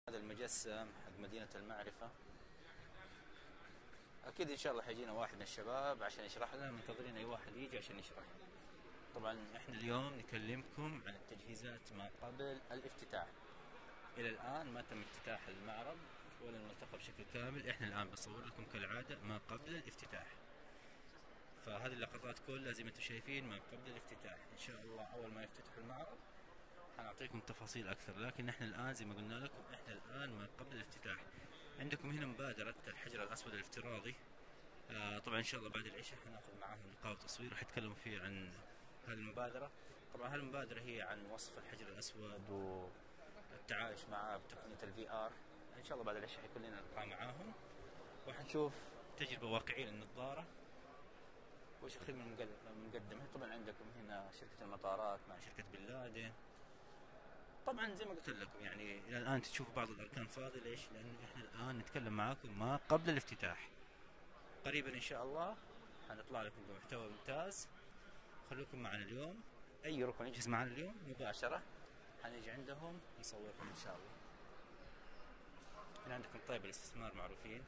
هذا المجسم حق مدينة المعرفة. أكيد إن شاء الله حيجينا واحد من الشباب عشان يشرح لنا، منتظرين أي واحد يجي عشان يشرح. طبعا إحنا اليوم نكلمكم عن التجهيزات ما قبل الافتتاح. إلى الآن ما تم افتتاح المعرض ولا الملتقى بشكل كامل. إحنا الآن بصور لكم كالعادة ما قبل الافتتاح. فهذه اللقطات كلها زي ما انتم شايفين ما قبل الافتتاح. إن شاء الله أول ما يفتتح المعرض حنعطيكم تفاصيل أكثر، لكن إحنا الآن زي ما قلنا لكم إحنا الآن ما قبل الافتتاح. عندكم هنا مبادرة الحجر الأسود الافتراضي. طبعا إن شاء الله بعد العشاء حناخذ معاهم لقاء وتصوير وحيتكلموا فيه عن هذه المبادرة. طبعا هالمبادرة هي عن وصف الحجر الأسود والتعايش معاه بتقنية الVR. إن شاء الله بعد العشاء حيكون لنا لقاء معاهم وحنشوف تجربة واقعية للنظارة وش الخدمة المقدمة. طبعا عندكم هنا شركة المطارات مع شركة بن لادن. طبعا زي ما قلت لكم يعني الى الان تشوفوا بعض الاركان فاضي. ليش؟ لانه احنا الان نتكلم معاكم ما قبل الافتتاح. قريبا ان شاء الله حنطلع لكم بمحتوى ممتاز. خلوكم معنا اليوم. اي ركن يجهز معنا اليوم مباشرة حنيجي عندهم نصوركم ان شاء الله. هنا عندكم طيب الاستثمار معروفين.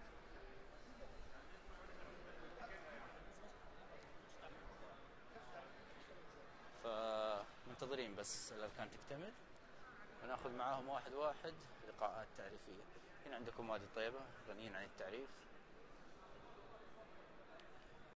فمنتظرين بس الاركان تكتمل وناخذ معاهم واحد واحد لقاءات تعريفية. هنا عندكم وادي الطيبة غنيين عن التعريف.